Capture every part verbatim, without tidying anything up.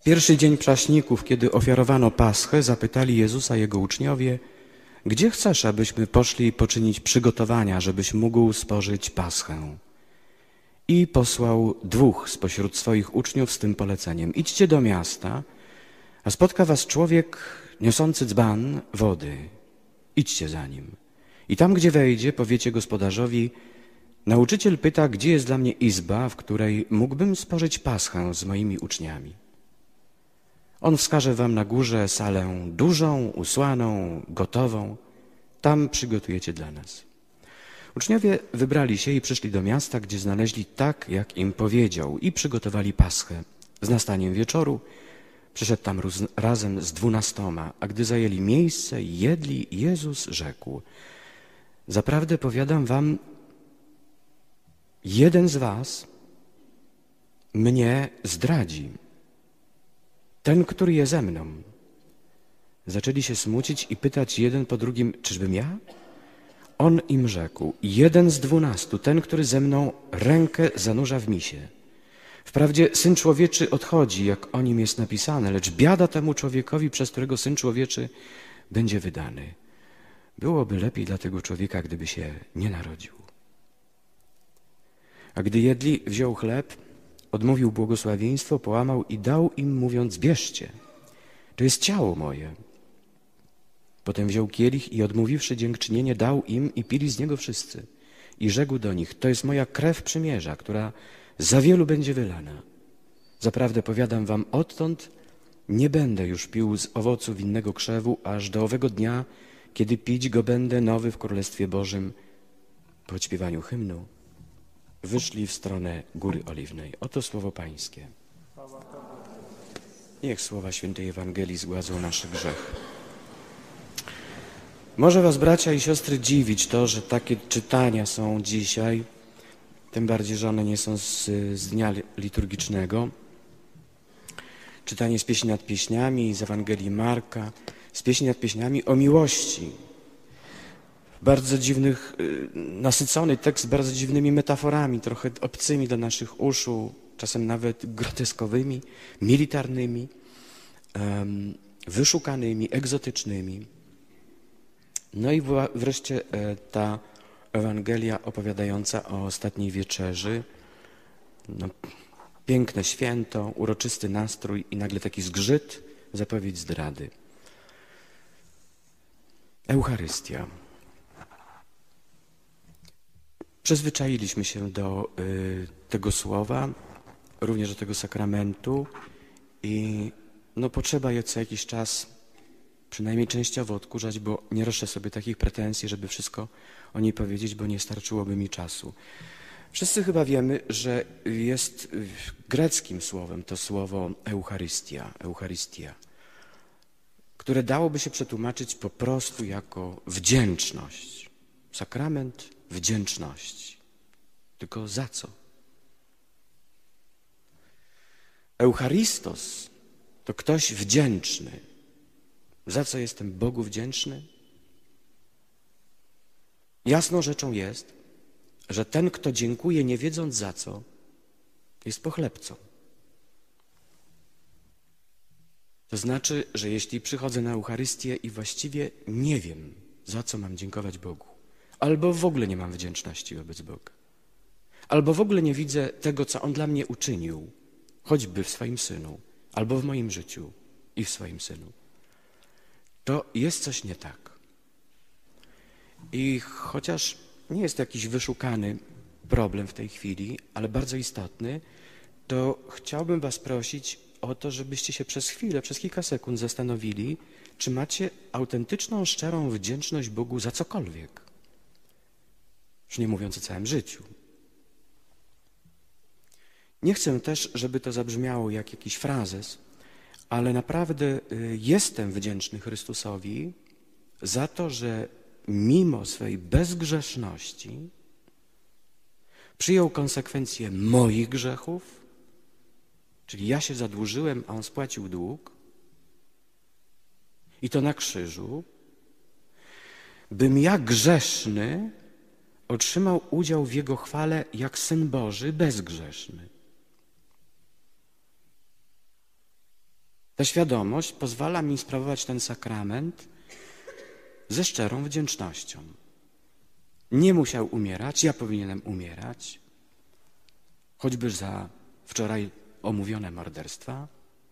Pierwszy dzień Prześników, kiedy ofiarowano Paschę, zapytali Jezusa jego uczniowie: gdzie chcesz, abyśmy poszli poczynić przygotowania, żebyś mógł spożyć Paschę? I posłał dwóch spośród swoich uczniów z tym poleceniem: idźcie do miasta, a spotka was człowiek niosący dzban wody. Idźcie za nim. I tam, gdzie wejdzie, powiecie gospodarzowi: nauczyciel pyta, gdzie jest dla mnie izba, w której mógłbym spożyć Paschę z moimi uczniami. On wskaże wam na górze salę dużą, usłaną, gotową. Tam przygotujecie dla nas. Uczniowie wybrali się i przyszli do miasta, gdzie znaleźli tak, jak im powiedział, i przygotowali Paschę. Z nastaniem wieczoru przyszedł tam razem z dwunastoma, a gdy zajęli miejsce i jedli, Jezus rzekł: zaprawdę powiadam wam, jeden z was mnie zdradzi. Ten, który je ze mną. Zaczęli się smucić i pytać jeden po drugim: czyżbym ja? On im rzekł: jeden z dwunastu, ten, który ze mną rękę zanurza w misie. Wprawdzie Syn Człowieczy odchodzi, jak o nim jest napisane, lecz biada temu człowiekowi, przez którego Syn Człowieczy będzie wydany. Byłoby lepiej dla tego człowieka, gdyby się nie narodził. A gdy jedli, wziął chleb, odmówił błogosławieństwo, połamał i dał im, mówiąc: bierzcie, to jest ciało moje. Potem wziął kielich i odmówiwszy dziękczynienie, dał im i pili z niego wszyscy. I rzekł do nich: to jest moja krew przymierza, która za wielu będzie wylana. Zaprawdę powiadam wam, odtąd nie będę już pił z owocu winnego krzewu, aż do owego dnia, kiedy pić go będę nowy w Królestwie Bożym. Po odśpiewaniu hymnu wyszli w stronę Góry Oliwnej. Oto słowo Pańskie. Niech słowa świętej Ewangelii zgładzą nasze grzechy. Może was, bracia i siostry, dziwić to, że takie czytania są dzisiaj, tym bardziej, że one nie są z, z dnia liturgicznego. Czytanie z pieśni nad pieśniami, z Ewangelii Marka, z pieśni nad pieśniami o miłości. Bardzo dziwnych, nasycony tekst bardzo dziwnymi metaforami, trochę obcymi dla naszych uszu, czasem nawet groteskowymi, militarnymi, wyszukanymi, egzotycznymi. No i wreszcie ta Ewangelia opowiadająca o ostatniej wieczerzy. No, piękne święto, uroczysty nastrój i nagle taki zgrzyt, zapowiedź zdrady. Eucharystia. Przyzwyczailiśmy się do y, tego słowa, również do tego sakramentu i no, potrzeba je co jakiś czas przynajmniej częściowo odkurzać, bo nie roszę sobie takich pretensji, żeby wszystko o niej powiedzieć, bo nie starczyłoby mi czasu. Wszyscy chyba wiemy, że jest greckim słowem to słowo Eucharystia, Eucharystia, które dałoby się przetłumaczyć po prostu jako wdzięczność. Sakrament wdzięczności. Tylko za co? Eucharystos to ktoś wdzięczny. Za co jestem Bogu wdzięczny? Jasną rzeczą jest, że ten, kto dziękuje, nie wiedząc za co, jest pochlebcą. To znaczy, że jeśli przychodzę na Eucharystię i właściwie nie wiem, za co mam dziękować Bogu, albo w ogóle nie mam wdzięczności wobec Boga, albo w ogóle nie widzę tego, co On dla mnie uczynił, choćby w swoim Synu, albo w moim życiu i w swoim Synu, to jest coś nie tak. I chociaż nie jest to jakiś wyszukany problem w tej chwili, ale bardzo istotny, to chciałbym was prosić o to, żebyście się przez chwilę, przez kilka sekund zastanowili, czy macie autentyczną, szczerą wdzięczność Bogu za cokolwiek. Już nie mówiąc o całym życiu. Nie chcę też, żeby to zabrzmiało jak jakiś frazes, ale naprawdę jestem wdzięczny Chrystusowi za to, że mimo swej bezgrzeszności przyjął konsekwencje moich grzechów, czyli ja się zadłużyłem, a On spłacił dług, i to na krzyżu, bym ja grzeszny otrzymał udział w Jego chwale jak Syn Boży bezgrzeszny. Ta świadomość pozwala mi sprawować ten sakrament ze szczerą wdzięcznością. Nie musiał umierać, ja powinienem umierać, choćby za wczoraj omówione morderstwa,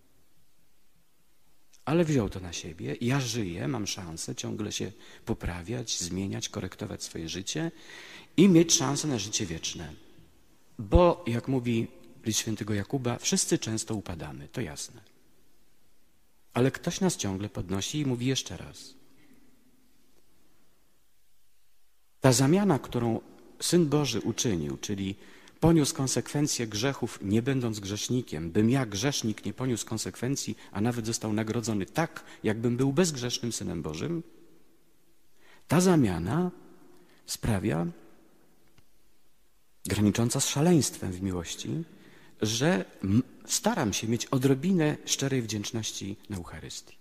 ale wziął to na siebie. Ja żyję, mam szansę ciągle się poprawiać, zmieniać, korektować swoje życie i mieć szansę na życie wieczne. Bo, jak mówi list świętego Jakuba, wszyscy często upadamy, to jasne. Ale ktoś nas ciągle podnosi i mówi jeszcze raz. Ta zamiana, którą Syn Boży uczynił, czyli poniósł konsekwencje grzechów, nie będąc grzesznikiem, bym ja, grzesznik, nie poniósł konsekwencji, a nawet został nagrodzony tak, jakbym był bezgrzesznym Synem Bożym, ta zamiana sprawia, granicząca z szaleństwem w miłości, że staram się mieć odrobinę szczerej wdzięczności na Eucharystii.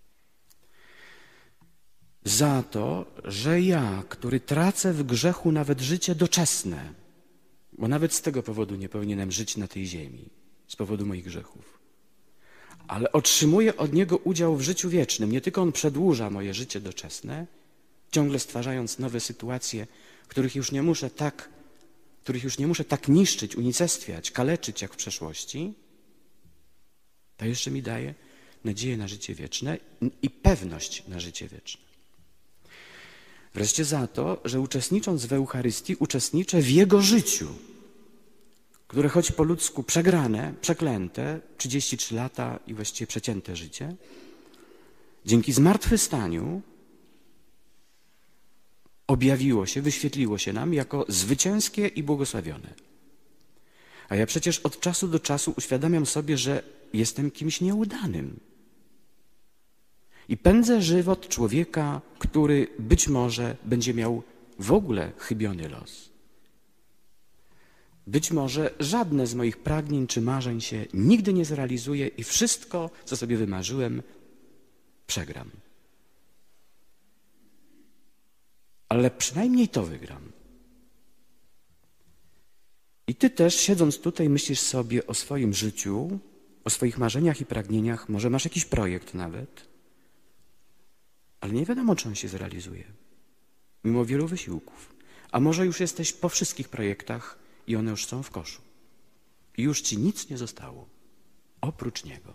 Za to, że ja, który tracę w grzechu nawet życie doczesne, bo nawet z tego powodu nie powinienem żyć na tej ziemi, z powodu moich grzechów, ale otrzymuję od Niego udział w życiu wiecznym. Nie tylko On przedłuża moje życie doczesne, ciągle stwarzając nowe sytuacje, których już nie muszę tak, których już nie muszę tak niszczyć, unicestwiać, kaleczyć jak w przeszłości, to jeszcze mi daje nadzieję na życie wieczne i pewność na życie wieczne. Wreszcie za to, że uczestnicząc w Eucharystii, uczestniczę w Jego życiu, które choć po ludzku przegrane, przeklęte, trzydzieści trzy lata i właściwie przecięte życie, dzięki zmartwychwstaniu objawiło się, wyświetliło się nam jako zwycięskie i błogosławione. A ja przecież od czasu do czasu uświadamiam sobie, że jestem kimś nieudanym. I pędzę żywot człowieka, który być może będzie miał w ogóle chybiony los. Być może żadne z moich pragnień czy marzeń się nigdy nie zrealizuje i wszystko, co sobie wymarzyłem, przegram. Ale przynajmniej to wygram. I ty też, siedząc tutaj, myślisz sobie o swoim życiu, o swoich marzeniach i pragnieniach, może masz jakiś projekt nawet, ale nie wiadomo, czy on się zrealizuje, mimo wielu wysiłków. A może już jesteś po wszystkich projektach i one już są w koszu. I już ci nic nie zostało, oprócz niego.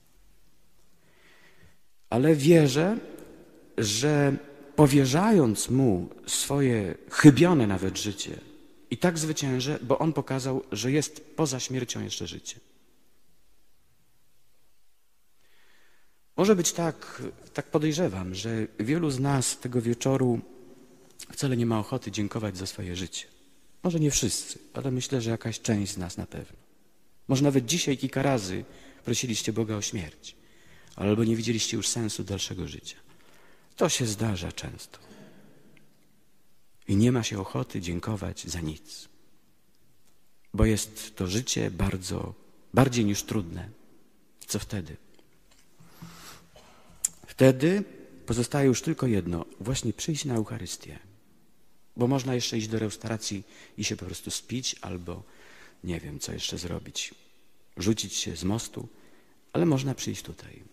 Ale wierzę, że powierzając mu swoje chybione nawet życie, i tak zwyciężę, bo on pokazał, że jest poza śmiercią jeszcze życie. Może być tak, tak podejrzewam, że wielu z nas tego wieczoru wcale nie ma ochoty dziękować za swoje życie. Może nie wszyscy, ale myślę, że jakaś część z nas na pewno. Może nawet dzisiaj kilka razy prosiliście Boga o śmierć, albo nie widzieliście już sensu dalszego życia. To się zdarza często. I nie ma się ochoty dziękować za nic, bo jest to życie bardzo, bardziej niż trudne. Co wtedy? Wtedy pozostaje już tylko jedno, właśnie przyjść na Eucharystię. Bo można jeszcze iść do restauracji i się po prostu spić, albo nie wiem, co jeszcze zrobić, rzucić się z mostu, ale można przyjść tutaj,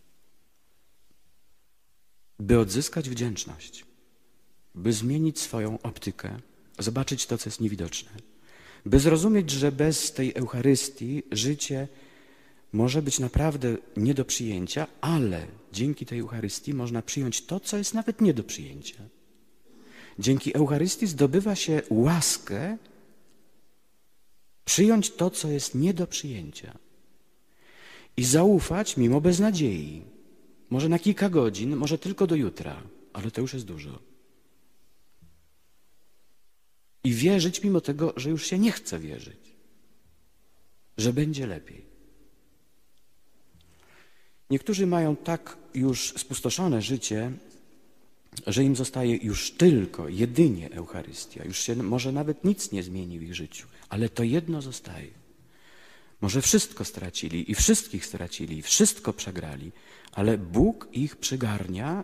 by odzyskać wdzięczność, by zmienić swoją optykę, zobaczyć to, co jest niewidoczne, by zrozumieć, że bez tej Eucharystii życie może być naprawdę nie do przyjęcia, ale dzięki tej Eucharystii można przyjąć to, co jest nawet nie do przyjęcia. Dzięki Eucharystii zdobywa się łaskę przyjąć to, co jest nie do przyjęcia i zaufać mimo beznadziei. Może na kilka godzin, może tylko do jutra, ale to już jest dużo. I wierzyć mimo tego, że już się nie chce wierzyć, że będzie lepiej. Niektórzy mają tak już spustoszone życie, że im zostaje już tylko, jedynie Eucharystia. Już się może nawet nic nie zmieni w ich życiu, ale to jedno zostaje. Może wszystko stracili i wszystkich stracili i wszystko przegrali, ale Bóg ich przygarnia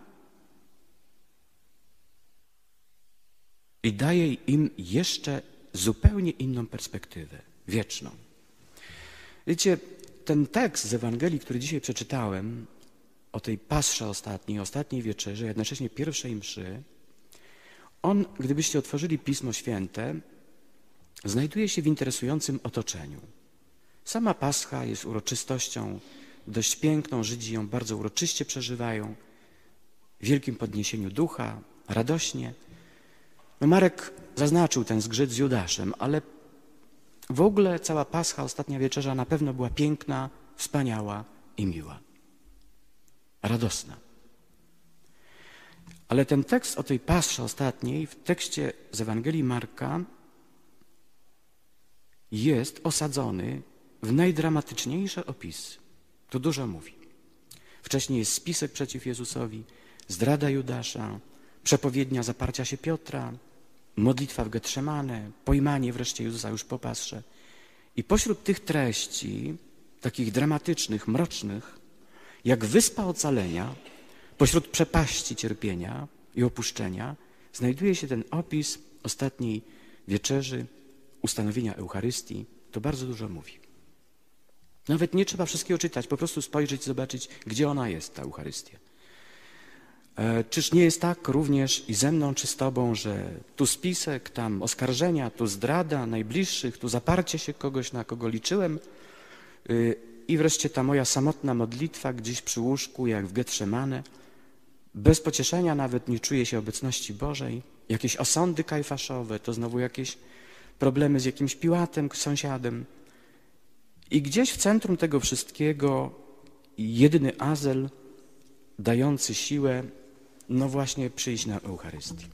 i daje im jeszcze zupełnie inną perspektywę, wieczną. Wiecie, ten tekst z Ewangelii, który dzisiaj przeczytałem, o tej pasrze ostatniej, ostatniej wieczerzy, a jednocześnie pierwszej mszy, on, gdybyście otworzyli Pismo Święte, znajduje się w interesującym otoczeniu. Sama Pascha jest uroczystością dość piękną, Żydzi ją bardzo uroczyście przeżywają, w wielkim podniesieniu ducha, radośnie. No Marek zaznaczył ten zgrzyt z Judaszem, ale w ogóle cała Pascha, ostatnia wieczerza na pewno była piękna, wspaniała i miła. Radosna. Ale ten tekst o tej Pasrze ostatniej w tekście z Ewangelii Marka jest osadzony w najdramatyczniejsze opisy. To dużo mówi. Wcześniej jest spisek przeciw Jezusowi, zdrada Judasza, przepowiednia zaparcia się Piotra, modlitwa w Getszemane, pojmanie wreszcie Jezusa już po Pasrze. I pośród tych treści, takich dramatycznych, mrocznych, jak wyspa ocalenia, pośród przepaści cierpienia i opuszczenia, znajduje się ten opis ostatniej wieczerzy, ustanowienia Eucharystii. To bardzo dużo mówi. Nawet nie trzeba wszystkiego czytać, po prostu spojrzeć, zobaczyć, gdzie ona jest, ta Eucharystia. E, czyż nie jest tak również i ze mną, czy z Tobą, że tu spisek, tam oskarżenia, tu zdrada najbliższych, tu zaparcie się kogoś, na kogo liczyłem, y, i wreszcie ta moja samotna modlitwa gdzieś przy łóżku, jak w Getszemane, bez pocieszenia nawet nie czuję się obecności Bożej, jakieś osądy kajfaszowe, to znowu jakieś problemy z jakimś Piłatem, sąsiadem. I gdzieś w centrum tego wszystkiego jedyny azyl dający siłę, no właśnie przyjść na Eucharystię.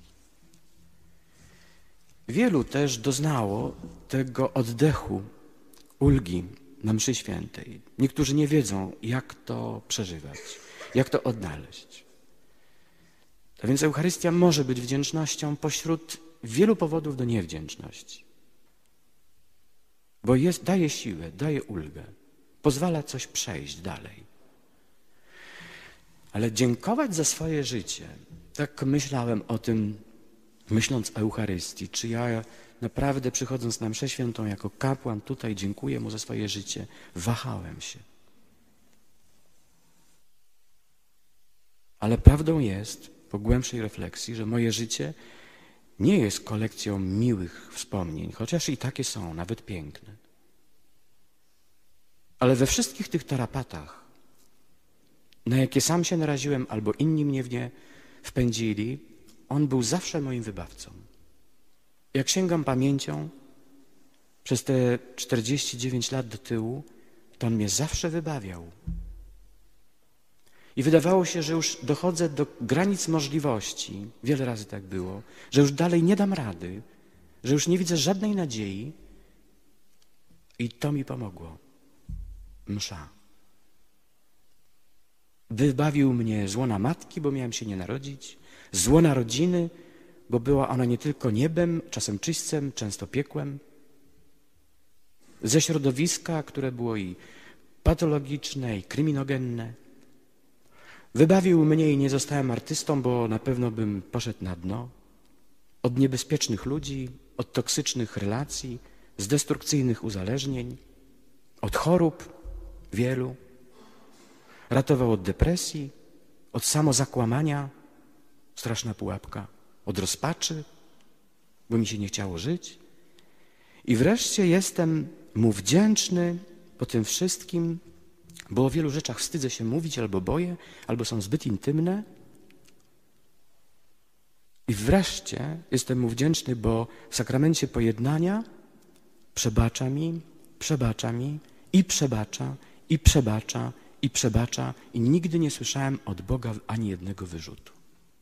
Wielu też doznało tego oddechu, ulgi na mszy świętej. Niektórzy nie wiedzą, jak to przeżywać, jak to odnaleźć. A więc Eucharystia może być wdzięcznością pośród wielu powodów do niewdzięczności. Bo jest, daje siłę, daje ulgę, pozwala coś przejść dalej. Ale dziękować za swoje życie, tak myślałem o tym, myśląc o Eucharystii, czy ja naprawdę przychodząc na mszę świętą jako kapłan tutaj dziękuję mu za swoje życie, wahałem się. Ale prawdą jest, po głębszej refleksji, że moje życie nie jest kolekcją miłych wspomnień, chociaż i takie są, nawet piękne. Ale we wszystkich tych tarapatach, na jakie sam się naraziłem albo inni mnie w nie wpędzili, on był zawsze moim wybawcą. Jak sięgam pamięcią przez te czterdzieści dziewięć lat do tyłu, to on mnie zawsze wybawiał. I wydawało się, że już dochodzę do granic możliwości, wiele razy tak było, że już dalej nie dam rady, że już nie widzę żadnej nadziei i to mi pomogło. Msza. Wybawił mnie z łona matki, bo miałem się nie narodzić, z łona rodziny, bo była ona nie tylko niebem, czasem czyśćcem, często piekłem, ze środowiska, które było i patologiczne, i kryminogenne. Wybawił mnie i nie zostałem artystą, bo na pewno bym poszedł na dno. Od niebezpiecznych ludzi, od toksycznych relacji, z destrukcyjnych uzależnień, od chorób wielu. Ratował od depresji, od samozakłamania, straszna pułapka, od rozpaczy, bo mi się nie chciało żyć. I wreszcie jestem mu wdzięczny po tym wszystkim, bo o wielu rzeczach wstydzę się mówić, albo boję, albo są zbyt intymne. I wreszcie jestem mu wdzięczny, bo w sakramencie pojednania przebacza mi, przebacza mi i przebacza, i przebacza, i przebacza. I nigdy nie słyszałem od Boga ani jednego wyrzutu.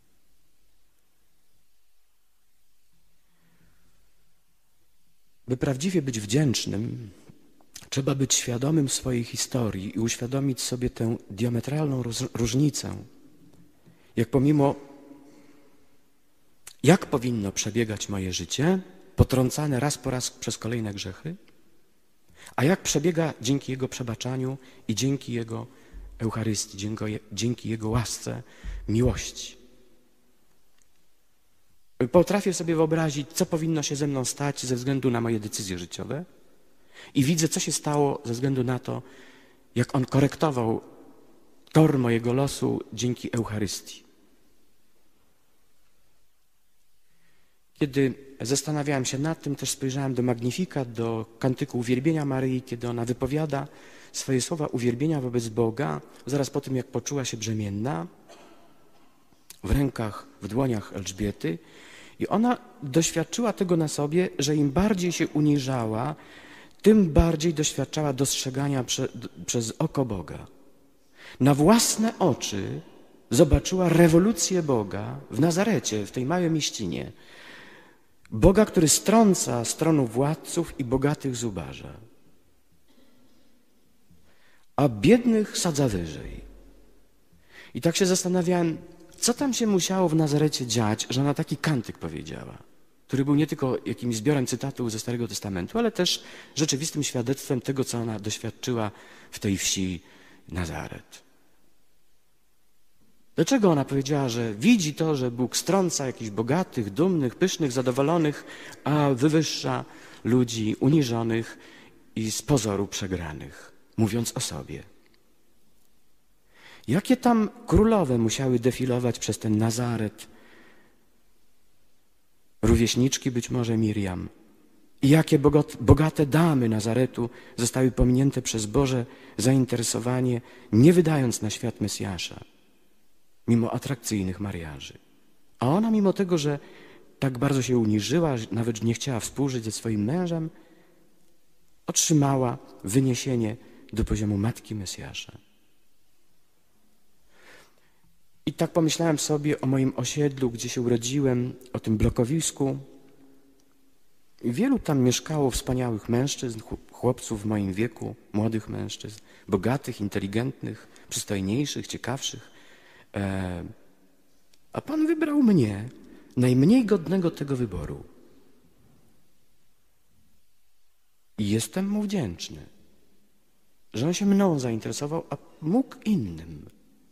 By prawdziwie być wdzięcznym, trzeba być świadomym swojej historii i uświadomić sobie tę diametralną różnicę. Jak pomimo, jak powinno przebiegać moje życie, potrącane raz po raz przez kolejne grzechy, a jak przebiega dzięki Jego przebaczaniu i dzięki Jego Eucharystii, dzięki, dzięki Jego łasce, miłości. Potrafię sobie wyobrazić, co powinno się ze mną stać ze względu na moje decyzje życiowe i widzę, co się stało ze względu na to, jak On korektował tor mojego losu dzięki Eucharystii. Kiedy zastanawiałem się nad tym, też spojrzałem do Magnificat, do kantyku uwielbienia Maryi, kiedy ona wypowiada swoje słowa uwielbienia wobec Boga, zaraz po tym, jak poczuła się brzemienna, w rękach, w dłoniach Elżbiety, i ona doświadczyła tego na sobie, że im bardziej się uniżała, tym bardziej doświadczała dostrzegania prze, przez oko Boga. Na własne oczy zobaczyła rewolucję Boga w Nazarecie, w tej małej mieścinie. Boga, który strąca z tronu władców i bogatych zubaża, a biednych sadza wyżej. I tak się zastanawiałem, co tam się musiało w Nazarecie dziać, że ona taki kantyk powiedziała, który był nie tylko jakimś zbiorem cytatów ze Starego Testamentu, ale też rzeczywistym świadectwem tego, co ona doświadczyła w tej wsi Nazaret. Dlaczego ona powiedziała, że widzi to, że Bóg strąca jakichś bogatych, dumnych, pysznych, zadowolonych, a wywyższa ludzi uniżonych i z pozoru przegranych, mówiąc o sobie? Jakie tam królowe musiały defilować przez ten Nazaret? Rówieśniczki być może Miriam. I jakie bogate damy Nazaretu zostały pominięte przez Boże zainteresowanie, nie wydając na świat Mesjasza, mimo atrakcyjnych mariaży. A ona, mimo tego, że tak bardzo się uniżyła, że nawet nie chciała współżyć ze swoim mężem, otrzymała wyniesienie do poziomu matki Mesjasza. I tak pomyślałem sobie o moim osiedlu, gdzie się urodziłem, o tym blokowisku. I wielu tam mieszkało wspaniałych mężczyzn, chłopców w moim wieku, młodych mężczyzn, bogatych, inteligentnych, przystojniejszych, ciekawszych. E, a Pan wybrał mnie, najmniej godnego tego wyboru. I jestem Mu wdzięczny, że On się mną zainteresował, a mógł innym.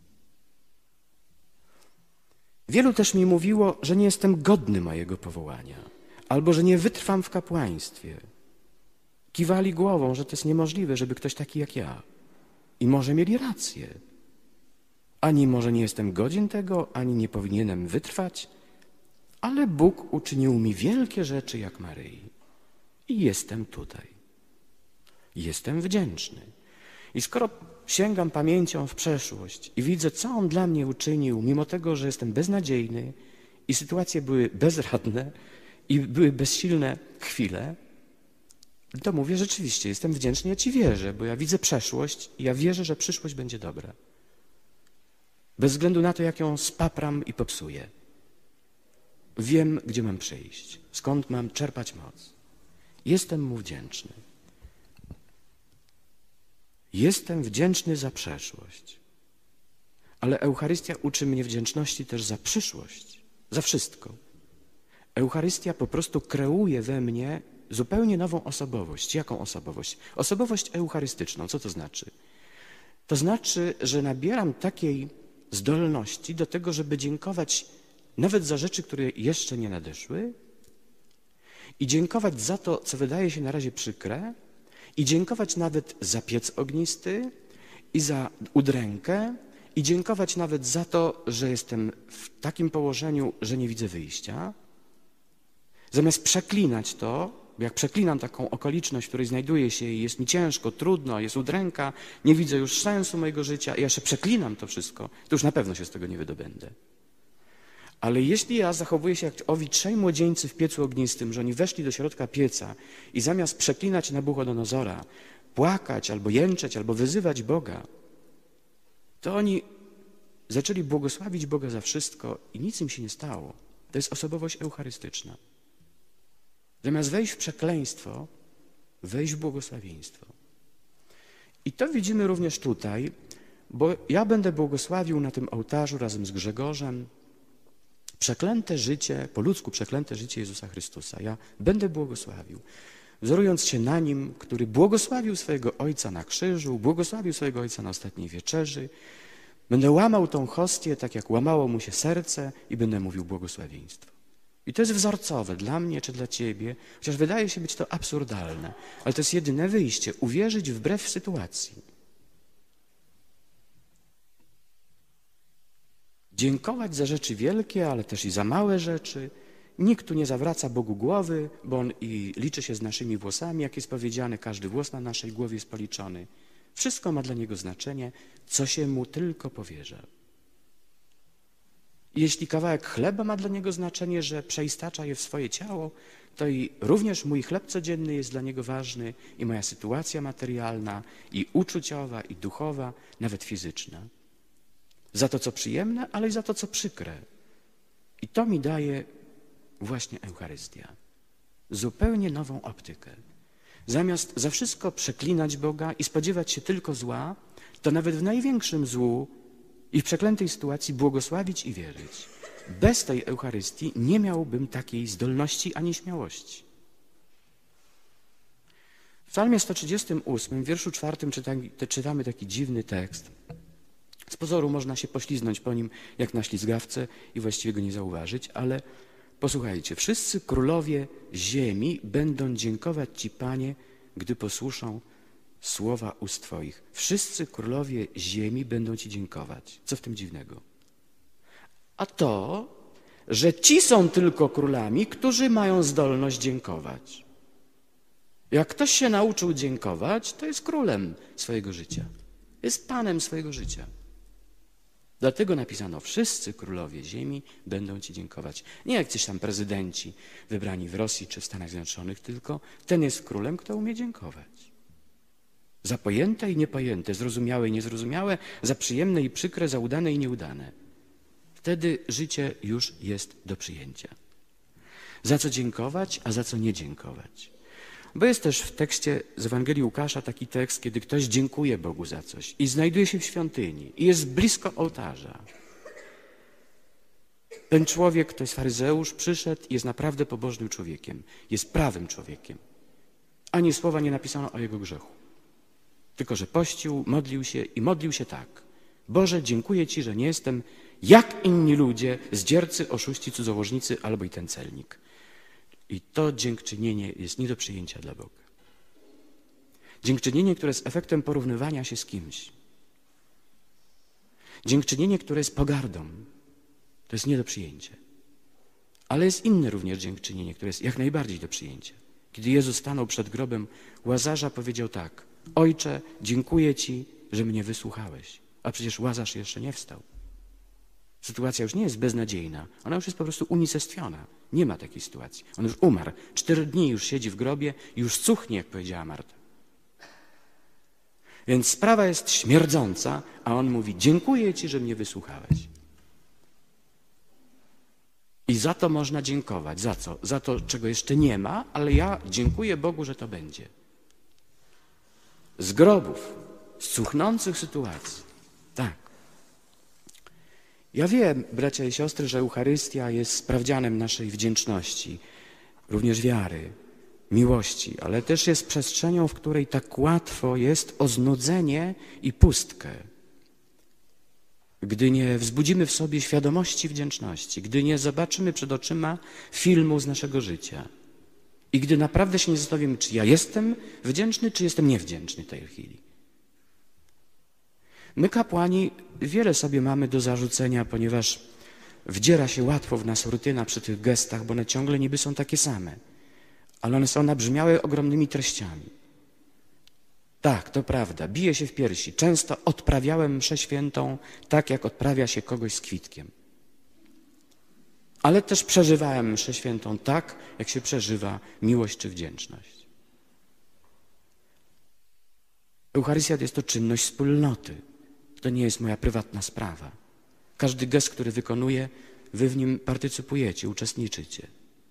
Wielu też mi mówiło, że nie jestem godny mojego powołania, albo że nie wytrwam w kapłaństwie. Kiwali głową, że to jest niemożliwe, żeby ktoś taki jak ja. I może mieli rację. Ani może nie jestem godzien tego, ani nie powinienem wytrwać, ale Bóg uczynił mi wielkie rzeczy jak Maryi. I jestem tutaj. Jestem wdzięczny. I skoro sięgam pamięcią w przeszłość i widzę, co On dla mnie uczynił, mimo tego, że jestem beznadziejny i sytuacje były bezradne i były bezsilne chwile, to mówię, rzeczywiście, jestem wdzięczny, ja Ci wierzę, bo ja widzę przeszłość i ja wierzę, że przyszłość będzie dobra. Bez względu na to, jak ją spapram i popsuję. Wiem, gdzie mam przyjść, skąd mam czerpać moc. Jestem Mu wdzięczny. Jestem wdzięczny za przeszłość. Ale Eucharystia uczy mnie wdzięczności też za przyszłość, za wszystko. Eucharystia po prostu kreuje we mnie zupełnie nową osobowość. Jaką osobowość? Osobowość eucharystyczną. Co to znaczy? To znaczy, że nabieram takiej zdolności do tego, żeby dziękować nawet za rzeczy, które jeszcze nie nadeszły i dziękować za to, co wydaje się na razie przykre i dziękować nawet za piec ognisty i za udrękę i dziękować nawet za to, że jestem w takim położeniu, że nie widzę wyjścia. Zamiast przeklinać to, jak przeklinam taką okoliczność, w której znajduję się i jest mi ciężko, trudno, jest udręka, nie widzę już sensu mojego życia i ja jeszcze przeklinam to wszystko, to już na pewno się z tego nie wydobędę. Ale jeśli ja zachowuję się jak owi trzej młodzieńcy w piecu ognistym, że oni weszli do środka pieca i zamiast przeklinać Nabuchodonozora, płakać albo jęczeć, albo wyzywać Boga, to oni zaczęli błogosławić Boga za wszystko i nic im się nie stało. To jest osobowość eucharystyczna. Zamiast wejść w przekleństwo, wejść w błogosławieństwo. I to widzimy również tutaj, bo ja będę błogosławił na tym ołtarzu razem z Grzegorzem przeklęte życie, po ludzku przeklęte życie Jezusa Chrystusa. Ja będę błogosławił, wzorując się na Nim, który błogosławił swojego Ojca na krzyżu, błogosławił swojego Ojca na ostatniej wieczerzy. Będę łamał tą hostię, tak jak łamało Mu się serce i będę mówił błogosławieństwo. I to jest wzorcowe dla mnie czy dla Ciebie, chociaż wydaje się być to absurdalne, ale to jest jedyne wyjście, uwierzyć wbrew sytuacji. Dziękować za rzeczy wielkie, ale też i za małe rzeczy. Nikt tu nie zawraca Bogu głowy, bo On i liczy się z naszymi włosami, jak jest powiedziane, każdy włos na naszej głowie jest policzony. Wszystko ma dla Niego znaczenie, co się Mu tylko powierza. Jeśli kawałek chleba ma dla Niego znaczenie, że przeistacza je w swoje ciało, to i również mój chleb codzienny jest dla Niego ważny i moja sytuacja materialna, i uczuciowa, i duchowa, nawet fizyczna. Za to, co przyjemne, ale i za to, co przykre. I to mi daje właśnie Eucharystia. Zupełnie nową optykę. Zamiast za wszystko przeklinać Boga i spodziewać się tylko zła, to nawet w największym złu i w przeklętej sytuacji błogosławić i wierzyć. Bez tej Eucharystii nie miałbym takiej zdolności ani śmiałości. W Psalmie sto trzydziestym ósmym, w wierszu czwartym czytamy taki dziwny tekst. Z pozoru można się pośliznąć po nim jak na ślizgawce i właściwie go nie zauważyć, ale posłuchajcie. Wszyscy królowie ziemi będą dziękować Ci, Panie, gdy posłuszą słowa ust Twoich. Wszyscy królowie ziemi będą Ci dziękować. Co w tym dziwnego? A to, że ci są tylko królami, którzy mają zdolność dziękować. Jak ktoś się nauczył dziękować, to jest królem swojego życia. Jest panem swojego życia. Dlatego napisano, wszyscy królowie ziemi będą Ci dziękować. Nie jak coś tam prezydenci wybrani w Rosji czy w Stanach Zjednoczonych, tylko ten jest królem, kto umie dziękować. Za pojęte i niepojęte, zrozumiałe i niezrozumiałe, za przyjemne i przykre, za udane i nieudane. Wtedy życie już jest do przyjęcia. Za co dziękować, a za co nie dziękować. Bo jest też w tekście z Ewangelii Łukasza taki tekst, kiedy ktoś dziękuje Bogu za coś i znajduje się w świątyni i jest blisko ołtarza. Ten człowiek, to jest faryzeusz, przyszedł i jest naprawdę pobożnym człowiekiem. Jest prawym człowiekiem. Ani słowa nie napisano o jego grzechu. Tylko że pościł, modlił się i modlił się tak. Boże, dziękuję Ci, że nie jestem jak inni ludzie, zdziercy, oszuści, cudzołożnicy albo i ten celnik. I to dziękczynienie jest nie do przyjęcia dla Boga. Dziękczynienie, które jest efektem porównywania się z kimś. Dziękczynienie, które jest pogardą. To jest nie do przyjęcia. Ale jest inne również dziękczynienie, które jest jak najbardziej do przyjęcia. Kiedy Jezus stanął przed grobem Łazarza, powiedział tak. Ojcze, dziękuję Ci, że mnie wysłuchałeś. A przecież Łazarz jeszcze nie wstał. Sytuacja już nie jest beznadziejna. Ona już jest po prostu unicestwiona. Nie ma takiej sytuacji. On już umarł. Cztery dni już siedzi w grobie i już cuchnie, jak powiedziała Marta. Więc sprawa jest śmierdząca, a on mówi, dziękuję Ci, że mnie wysłuchałeś. I za to można dziękować. Za co? Za to, czego jeszcze nie ma, ale ja dziękuję Bogu, że to będzie. Z grobów, z cuchnących sytuacji. Tak. Ja wiem, bracia i siostry, że Eucharystia jest sprawdzianem naszej wdzięczności, również wiary, miłości, ale też jest przestrzenią, w której tak łatwo jest o znudzenie i pustkę. Gdy nie wzbudzimy w sobie świadomości wdzięczności, gdy nie zobaczymy przed oczyma filmu z naszego życia i gdy naprawdę się nie zastanowimy, czy ja jestem wdzięczny, czy jestem niewdzięczny w tej chwili. My, kapłani, wiele sobie mamy do zarzucenia, ponieważ wdziera się łatwo w nas rutyna przy tych gestach, bo one ciągle niby są takie same, ale one są nabrzmiałe ogromnymi treściami. Tak, to prawda, biję się w piersi. Często odprawiałem mszę świętą tak, jak odprawia się kogoś z kwitkiem. Ale też przeżywałem mszę świętą tak, jak się przeżywa miłość czy wdzięczność. Eucharystia jest to czynność wspólnoty. To nie jest moja prywatna sprawa. Każdy gest, który wykonuję, wy w nim partycypujecie, uczestniczycie.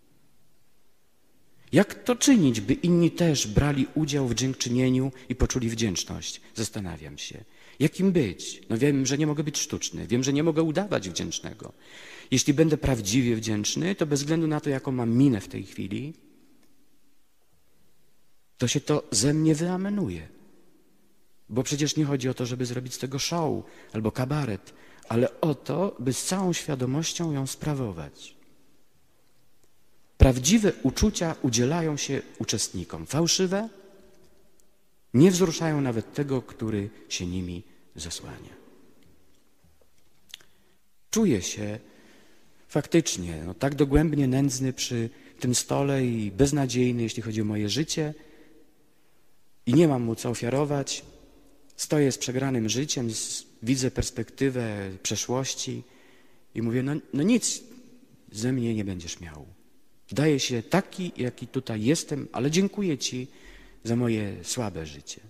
Jak to czynić, by inni też brali udział w dziękczynieniu i poczuli wdzięczność? Zastanawiam się. Jakim być? No wiem, że nie mogę być sztuczny. Wiem, że nie mogę udawać wdzięcznego. Jeśli będę prawdziwie wdzięczny, to bez względu na to, jaką mam minę w tej chwili, to się to ze mnie wyamenuje. Bo przecież nie chodzi o to, żeby zrobić z tego show albo kabaret, ale o to, by z całą świadomością ją sprawować. Prawdziwe uczucia udzielają się uczestnikom. Fałszywe nie wzruszają nawet tego, który się nimi zasłania. Czuję się faktycznie no, tak dogłębnie nędzny przy tym stole i beznadziejny, jeśli chodzi o moje życie i nie mam mu co ofiarować. Stoję z przegranym życiem, z, widzę perspektywę przeszłości i mówię, no, no nic ze mnie nie będziesz miał. Daję się taki, jaki tutaj jestem, ale dziękuję Ci za moje słabe życie.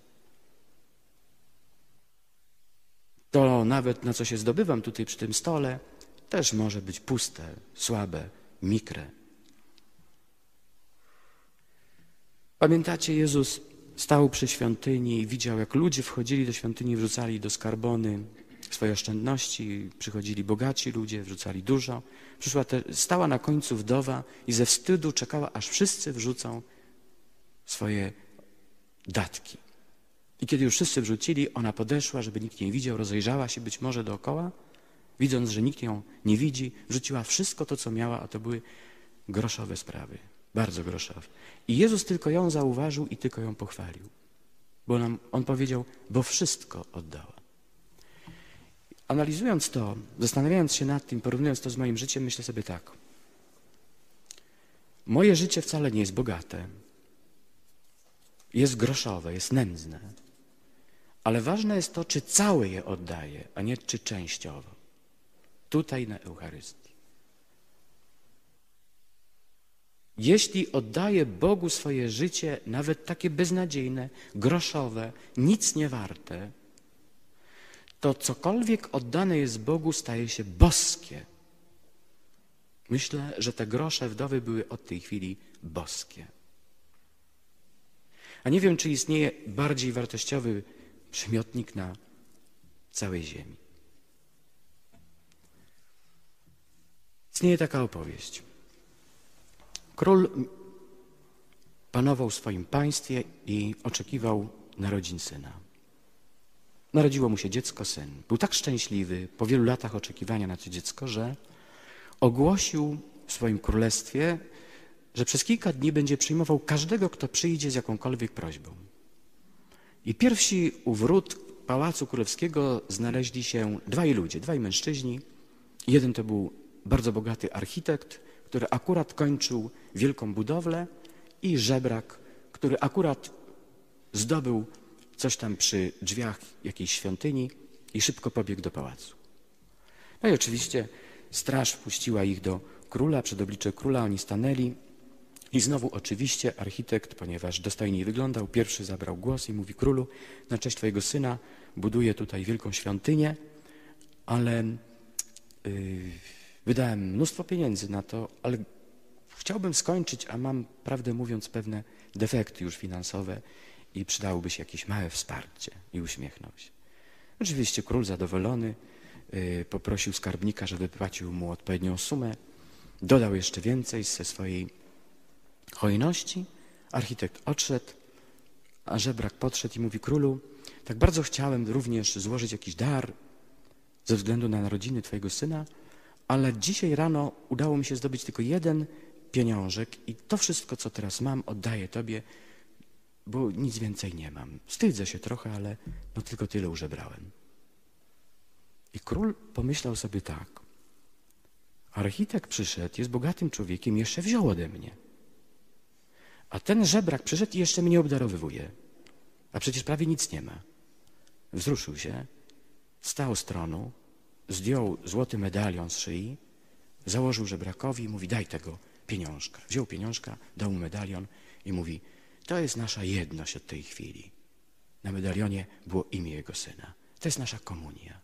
To nawet na co się zdobywam tutaj przy tym stole, też może być puste, słabe, mikre. Pamiętacie, Jezus stał przy świątyni i widział, jak ludzie wchodzili do świątyni, wrzucali do skarbony swoje oszczędności, przychodzili bogaci ludzie, wrzucali dużo. Przyszła te, stała na końcu wdowa i ze wstydu czekała, aż wszyscy wrzucą swoje datki. I kiedy już wszyscy wrzucili, ona podeszła, żeby nikt nie widział, rozejrzała się być może dookoła, widząc, że nikt ją nie widzi, wrzuciła wszystko to, co miała, a to były groszowe sprawy, bardzo groszowe. I Jezus tylko ją zauważył i tylko ją pochwalił, bo nam, On powiedział, bo wszystko oddała. Analizując to, zastanawiając się nad tym, porównując to z moim życiem, myślę sobie tak. Moje życie wcale nie jest bogate, jest groszowe, jest nędzne, ale ważne jest to, czy całe je oddaję, a nie czy częściowo. Tutaj na Eucharystii. Jeśli oddaję Bogu swoje życie, nawet takie beznadziejne, groszowe, nic nie warte, to cokolwiek oddane jest Bogu, staje się boskie. Myślę, że te grosze wdowy były od tej chwili boskie. A nie wiem, czy istnieje bardziej wartościowy przymiotnik na całej ziemi. Istnieje taka opowieść. Król panował w swoim państwie i oczekiwał narodzin syna. Narodziło mu się dziecko, syn. Był tak szczęśliwy po wielu latach oczekiwania na to dziecko, że ogłosił w swoim królestwie, że przez kilka dni będzie przyjmował każdego, kto przyjdzie z jakąkolwiek prośbą. I pierwsi u wrót Pałacu Królewskiego znaleźli się dwaj ludzie, dwaj mężczyźni. Jeden to był bardzo bogaty architekt, który akurat kończył wielką budowlę, i żebrak, który akurat zdobył coś tam przy drzwiach jakiejś świątyni i szybko pobiegł do pałacu. No i oczywiście straż wpuściła ich do króla, przed oblicze króla oni stanęli i znowu oczywiście architekt, ponieważ dostojniej wyglądał, pierwszy zabrał głos i mówi: królu, na cześć twojego syna buduję tutaj wielką świątynię, ale yy, wydałem mnóstwo pieniędzy na to, ale chciałbym skończyć, a mam, prawdę mówiąc, pewne defekty już finansowe i przydałoby się jakieś małe wsparcie. I uśmiechnął się. Oczywiście król zadowolony yy, poprosił skarbnika, żeby płacił mu odpowiednią sumę. Dodał jeszcze więcej ze swojej hojności. Architekt odszedł, a żebrak podszedł i mówi: królu, tak bardzo chciałem również złożyć jakiś dar ze względu na narodziny twojego syna, ale dzisiaj rano udało mi się zdobyć tylko jeden pieniążek i to wszystko, co teraz mam, oddaję tobie, bo nic więcej nie mam. Wstydzę się trochę, ale no tylko tyle użebrałem. I król pomyślał sobie tak: architekt przyszedł, jest bogatym człowiekiem, jeszcze wziął ode mnie. A ten żebrak przyszedł i jeszcze mnie obdarowywuje. A przecież prawie nic nie ma. Wzruszył się, stał z tronu, zdjął złoty medalion z szyi, założył żebrakowi i mówi: daj tego pieniążka. Wziął pieniążka, dał mu medalion i mówi: to jest nasza jedność od tej chwili. Na medalionie było imię jego syna. To jest nasza komunia.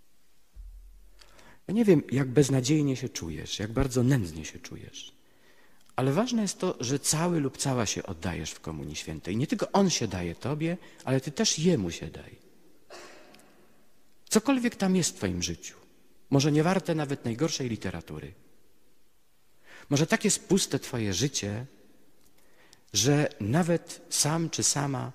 Ja nie wiem, jak beznadziejnie się czujesz, jak bardzo nędznie się czujesz, ale ważne jest to, że cały lub cała się oddajesz w Komunii Świętej. Nie tylko On się daje tobie, ale ty też Jemu się daj. Cokolwiek tam jest w twoim życiu, może nie warte nawet najgorszej literatury. Może tak jest puste twoje życie, że nawet sam czy sama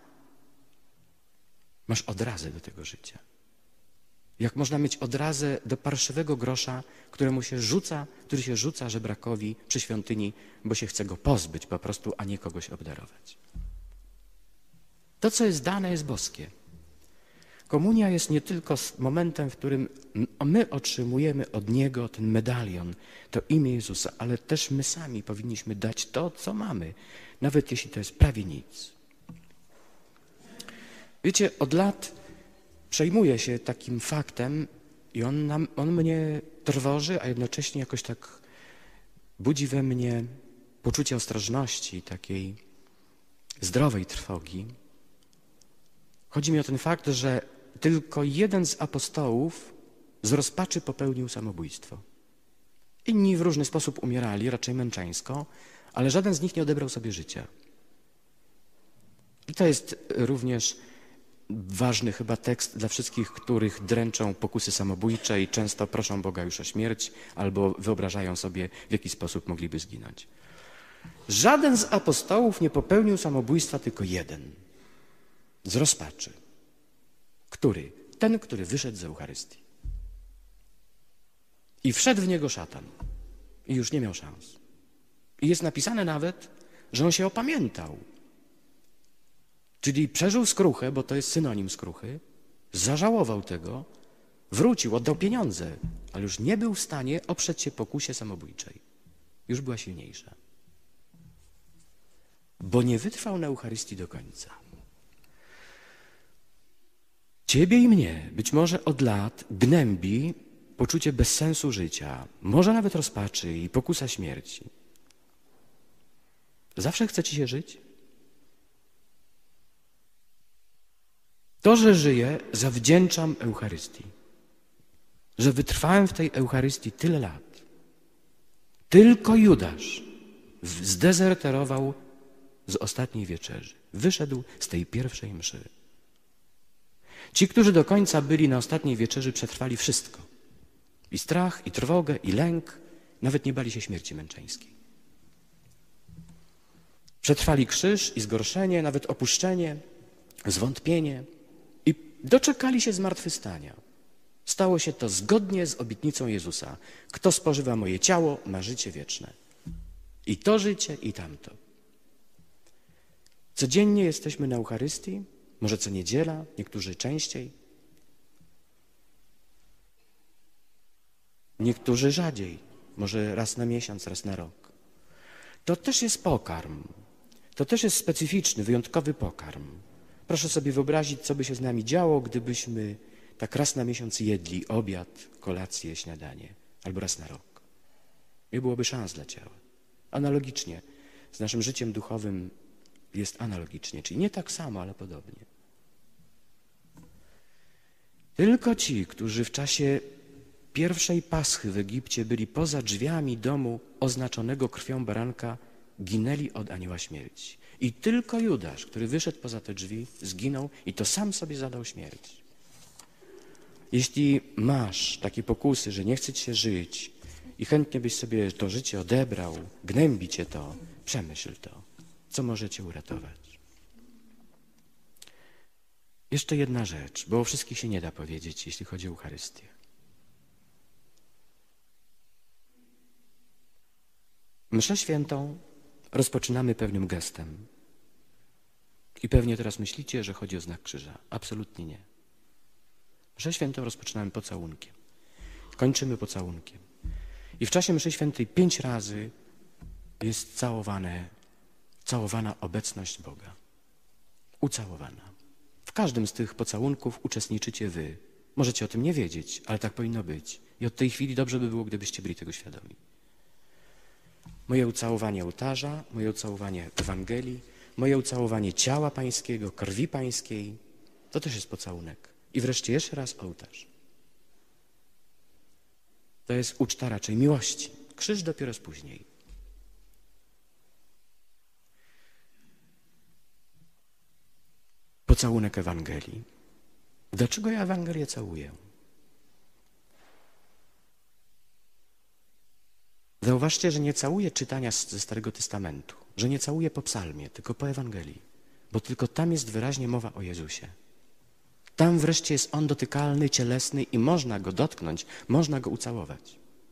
masz odrazę do tego życia. Jak można mieć odrazę do parszywego grosza, któremu się rzuca, który się rzuca żebrakowi przy świątyni, bo się chce go pozbyć po prostu, a nie kogoś obdarować. To, co jest dane, jest boskie. Komunia jest nie tylko momentem, w którym my otrzymujemy od Niego ten medalion, to imię Jezusa, ale też my sami powinniśmy dać to, co mamy, nawet jeśli to jest prawie nic. Wiecie, od lat przejmuję się takim faktem i on, nam, on mnie trwoży, a jednocześnie jakoś tak budzi we mnie poczucie ostrożności, takiej zdrowej trwogi. Chodzi mi o ten fakt, że tylko jeden z apostołów z rozpaczy popełnił samobójstwo. Inni w różny sposób umierali, raczej męczeńsko, ale żaden z nich nie odebrał sobie życia. I to jest również ważny chyba tekst dla wszystkich, których dręczą pokusy samobójcze i często proszą Boga już o śmierć albo wyobrażają sobie, w jaki sposób mogliby zginąć. Żaden z apostołów nie popełnił samobójstwa, tylko jeden. Z rozpaczy. Który? Ten, który wyszedł z Eucharystii. I wszedł w niego szatan. I już nie miał szans. I jest napisane nawet, że on się opamiętał. Czyli przeżył skruchę, bo to jest synonim skruchy, zażałował tego, wrócił, oddał pieniądze, ale już nie był w stanie oprzeć się pokusie samobójczej. Już była silniejsza. Bo nie wytrwał na Eucharystii do końca. Ciebie i mnie być może od lat gnębi poczucie bezsensu życia, może nawet rozpaczy i pokusa śmierci. Zawsze chce ci się żyć? To, że żyję, zawdzięczam Eucharystii. Że wytrwałem w tej Eucharystii tyle lat. Tylko Judasz zdezerterował z ostatniej wieczerzy. Wyszedł z tej pierwszej mszy. Ci, którzy do końca byli na ostatniej wieczerzy, przetrwali wszystko. I strach, i trwogę, i lęk. Nawet nie bali się śmierci męczeńskiej. Przetrwali krzyż i zgorszenie, nawet opuszczenie, zwątpienie i doczekali się zmartwychwstania. Stało się to zgodnie z obietnicą Jezusa. Kto spożywa moje ciało, ma życie wieczne. I to życie, i tamto. Codziennie jesteśmy na Eucharystii, może co niedziela, niektórzy częściej, niektórzy rzadziej, może raz na miesiąc, raz na rok. To też jest pokarm. To też jest specyficzny, wyjątkowy pokarm. Proszę sobie wyobrazić, co by się z nami działo, gdybyśmy tak raz na miesiąc jedli obiad, kolację, śniadanie, albo raz na rok. Nie byłoby szans dla ciała. Analogicznie z naszym życiem duchowym jest analogicznie, czyli nie tak samo, ale podobnie. Tylko ci, którzy w czasie pierwszej Paschy w Egipcie byli poza drzwiami domu oznaczonego krwią baranka, ginęli od anioła śmierci. I tylko Judasz, który wyszedł poza te drzwi, zginął i to sam sobie zadał śmierć. Jeśli masz takie pokusy, że nie chce ci się żyć i chętnie byś sobie to życie odebrał, gnębi cię to, przemyśl to, co może cię uratować. Jeszcze jedna rzecz, bo o wszystkich się nie da powiedzieć, jeśli chodzi o Eucharystię. Mszę świętą rozpoczynamy pewnym gestem. I pewnie teraz myślicie, że chodzi o znak krzyża. Absolutnie nie. Mszę świętą rozpoczynamy pocałunkiem. Kończymy pocałunkiem. I w czasie mszy świętej pięć razy jest całowane, całowana obecność Boga. Ucałowana. W każdym z tych pocałunków uczestniczycie wy. Możecie o tym nie wiedzieć, ale tak powinno być. I od tej chwili dobrze by było, gdybyście byli tego świadomi. Moje ucałowanie ołtarza, moje ucałowanie Ewangelii, moje ucałowanie ciała pańskiego, krwi pańskiej, to też jest pocałunek. I wreszcie jeszcze raz ołtarz. To jest uczta raczej miłości. Krzyż dopiero jest później. Pocałunek Ewangelii. Dlaczego ja Ewangelię całuję? Zauważcie, że nie całuję czytania ze Starego Testamentu, że nie całuję po psalmie, tylko po Ewangelii, bo tylko tam jest wyraźnie mowa o Jezusie. Tam wreszcie jest On dotykalny, cielesny i można Go dotknąć, można Go ucałować.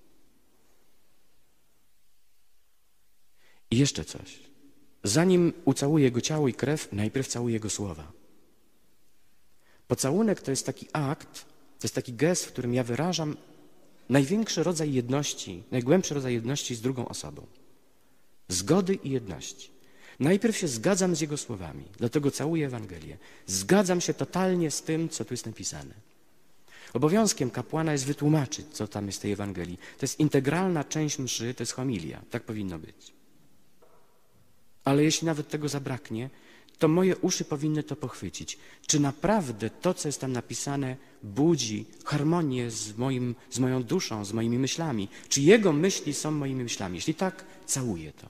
I jeszcze coś. Zanim ucałuję Jego ciało i krew, najpierw całuję Jego słowa. Pocałunek to jest taki akt, to jest taki gest, w którym ja wyrażam największy rodzaj jedności, najgłębszy rodzaj jedności z drugą osobą. Zgody i jedności. Najpierw się zgadzam z jego słowami, dlatego całuję Ewangelię. Zgadzam się totalnie z tym, co tu jest napisane. Obowiązkiem kapłana jest wytłumaczyć, co tam jest w tej Ewangelii. To jest integralna część mszy, to jest homilia. Tak powinno być. Ale jeśli nawet tego zabraknie, to moje uszy powinny to pochwycić. Czy naprawdę to, co jest tam napisane, budzi harmonię z, moim, z moją duszą, z moimi myślami? Czy jego myśli są moimi myślami? Jeśli tak, całuję to.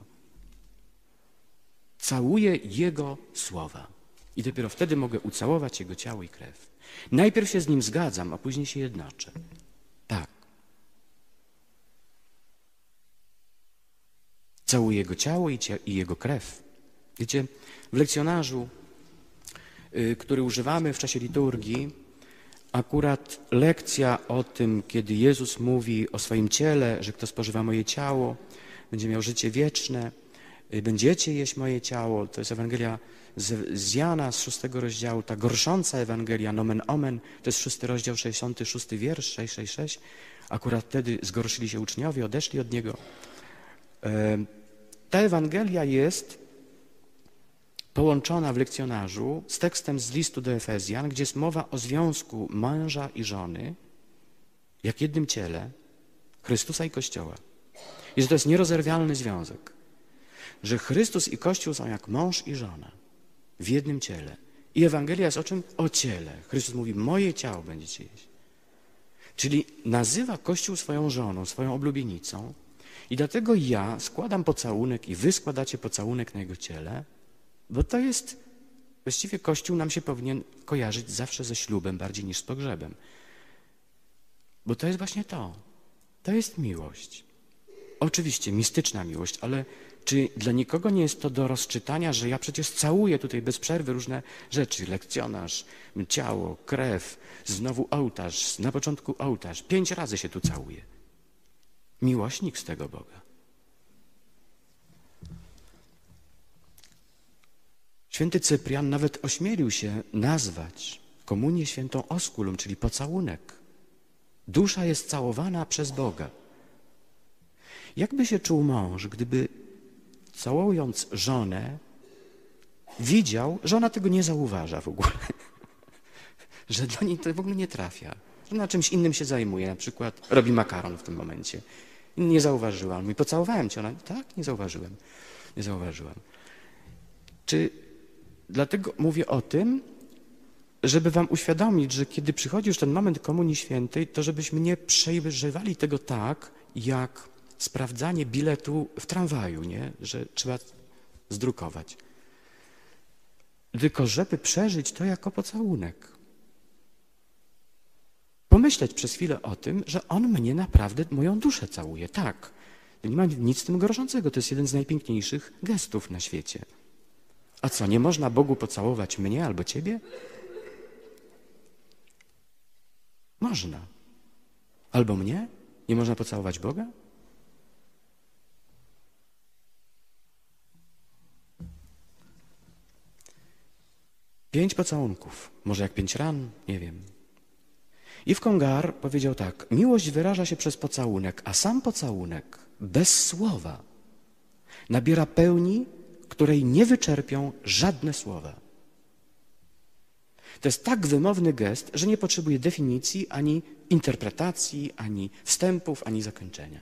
Całuję jego słowa. I dopiero wtedy mogę ucałować jego ciało i krew. Najpierw się z nim zgadzam, a później się jednoczę. Tak. Całuję jego ciało i, cia i jego krew. Wiecie, w lekcjonarzu, y, który używamy w czasie liturgii, akurat lekcja o tym, kiedy Jezus mówi o swoim ciele, że kto spożywa moje ciało, będzie miał życie wieczne, y, będziecie jeść moje ciało, to jest Ewangelia z, z Jana, z szóstego rozdziału, ta gorsząca Ewangelia, nomen omen, to jest szósty rozdział, sześćdziesiąty szósty wiersz, sześć sześć sześć. Akurat wtedy zgorszyli się uczniowie, odeszli od Niego. Y, ta Ewangelia jest połączona w lekcjonarzu z tekstem z listu do Efezjan, gdzie jest mowa o związku męża i żony, jak jednym ciele, Chrystusa i Kościoła. I że to jest nierozerwalny związek. Że Chrystus i Kościół są jak mąż i żona w jednym ciele. I Ewangelia jest o czym? O ciele. Chrystus mówi, moje ciało będziecie jeść. Czyli nazywa Kościół swoją żoną, swoją oblubienicą i dlatego ja składam pocałunek i wy składacie pocałunek na jego ciele, bo to jest, właściwie Kościół nam się powinien kojarzyć zawsze ze ślubem bardziej niż z pogrzebem. Bo to jest właśnie to. To jest miłość. Oczywiście mistyczna miłość, ale czy dla nikogo nie jest to do rozczytania, że ja przecież całuję tutaj bez przerwy różne rzeczy. Lekcjonarz, ciało, krew, znowu ołtarz, na początku ołtarz. Pięć razy się tu całuje. Miłośnik z tego Boga. Święty Cyprian nawet ośmielił się nazwać komunię świętą osculum, czyli pocałunek. Dusza jest całowana przez Boga. Jakby się czuł mąż, gdyby całując żonę widział, że ona tego nie zauważa w ogóle, że do niej to w ogóle nie trafia, że na czymś innym się zajmuje, na przykład robi makaron w tym momencie. Nie zauważyła. On mówi, pocałowałem cię. Ona, tak, nie zauważyłem. Nie zauważyłam. Czy dlatego mówię o tym, żeby wam uświadomić, że kiedy przychodzi już ten moment Komunii Świętej, to żebyśmy nie przeżywali tego tak, jak sprawdzanie biletu w tramwaju, nie? Że trzeba zdrukować. Tylko żeby przeżyć to jako pocałunek. Pomyśleć przez chwilę o tym, że on mnie naprawdę, moją duszę całuje. Tak. Nie ma nic z tym gorszącego. To jest jeden z najpiękniejszych gestów na świecie. A co, nie można Bogu pocałować mnie albo ciebie? Można. Albo mnie? Nie można pocałować Boga? Pięć pocałunków. Może jak pięć ran? Nie wiem. Yves Congar powiedział tak. Miłość wyraża się przez pocałunek, a sam pocałunek bez słowa nabiera pełni, której nie wyczerpią żadne słowa. To jest tak wymowny gest, że nie potrzebuje definicji, ani interpretacji, ani wstępów, ani zakończenia.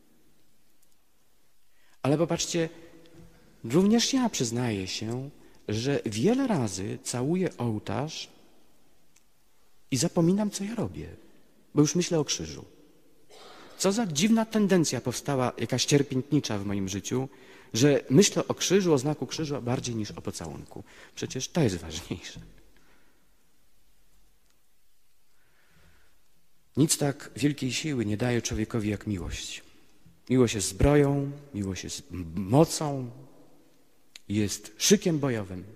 Ale popatrzcie, również ja przyznaję się, że wiele razy całuję ołtarz i zapominam, co ja robię, bo już myślę o krzyżu. Co za dziwna tendencja powstała, jakaś cierpiętnicza w moim życiu, że myślę o krzyżu, o znaku krzyża bardziej niż o pocałunku. Przecież to jest ważniejsze. Nic tak wielkiej siły nie daje człowiekowi jak miłość. Miłość jest zbroją, miłość jest mocą, jest szykiem bojowym.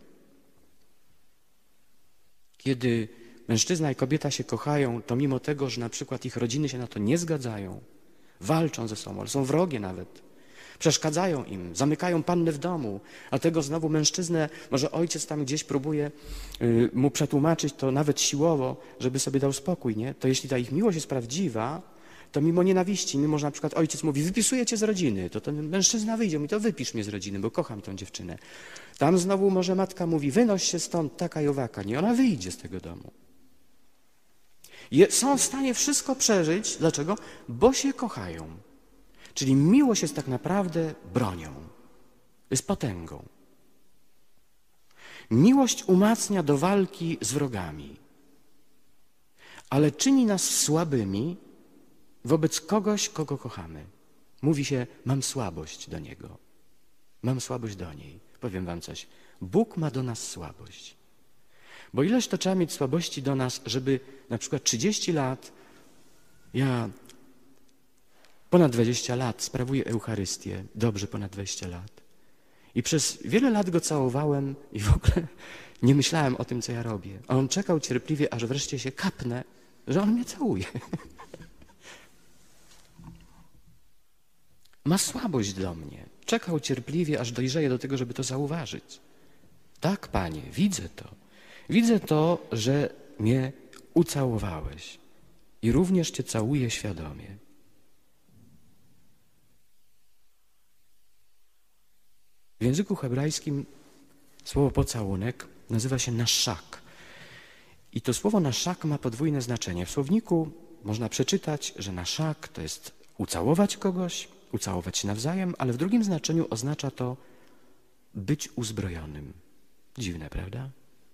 Kiedy mężczyzna i kobieta się kochają, to mimo tego, że na przykład ich rodziny się na to nie zgadzają, walczą ze sobą, ale są wrogie nawet, Przeszkadzają im, zamykają pannę w domu, a tego znowu mężczyznę, może ojciec tam gdzieś próbuje y, mu przetłumaczyć to nawet siłowo, żeby sobie dał spokój, nie? To jeśli ta ich miłość jest prawdziwa, to mimo nienawiści, mimo że na przykład ojciec mówi, wypisuję cię z rodziny, to ten mężczyzna wyjdzie, mówi, to wypisz mnie z rodziny, bo kocham tą dziewczynę. Tam znowu może matka mówi, wynoś się stąd, taka i owaka, nie? Ona wyjdzie z tego domu. Je, są w stanie wszystko przeżyć. Dlaczego? Bo się kochają. Czyli miłość jest tak naprawdę bronią, jest potęgą. Miłość umacnia do walki z wrogami, ale czyni nas słabymi wobec kogoś, kogo kochamy. Mówi się, mam słabość do niego, mam słabość do niej. Powiem wam coś, Bóg ma do nas słabość. Bo ileż to trzeba mieć słabości do nas, żeby na przykład trzydzieści lat, ja ponad dwadzieścia lat sprawuję Eucharystię, dobrze ponad dwadzieścia lat. I przez wiele lat go całowałem i w ogóle nie myślałem o tym, co ja robię. A on czekał cierpliwie, aż wreszcie się kapnę, że on mnie całuje. Ma słabość do mnie. Czekał cierpliwie, aż dojrzeję do tego, żeby to zauważyć. Tak, Panie, widzę to. Widzę to, że mnie ucałowałeś i również Cię całuję świadomie. W języku hebrajskim słowo pocałunek nazywa się naszak. I to słowo naszak ma podwójne znaczenie. W słowniku można przeczytać, że naszak to jest ucałować kogoś, ucałować się nawzajem, ale w drugim znaczeniu oznacza to być uzbrojonym. Dziwne, prawda?